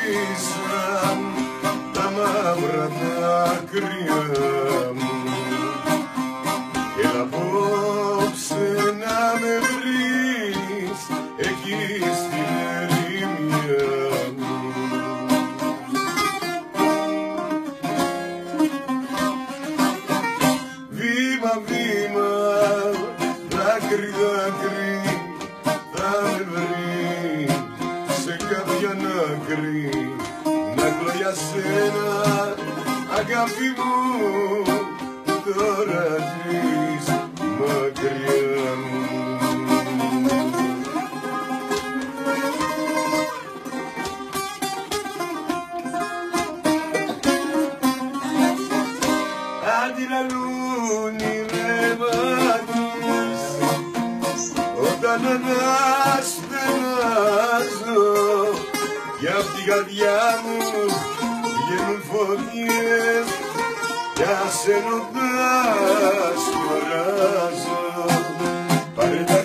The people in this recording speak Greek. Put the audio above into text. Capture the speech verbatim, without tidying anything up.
σβήσαν τα μαύρα δάκρυα μου. Έλα απόψε να με βρεις εκεί στην ερημιά μου. Βήμα, βήμα, δάκρυ, δάκρυ, θα με βρει σε κάποια άκρη. Να κλω για σένα, αγάπη μου, τώρα ζεις μακριά μου. Αντιλαλούν οι ρεύματες όταν αναστενάζω κι απ' την καρδιά μου βγαίνουν φωτιές κι ασένοντας χωράζω. Πάρε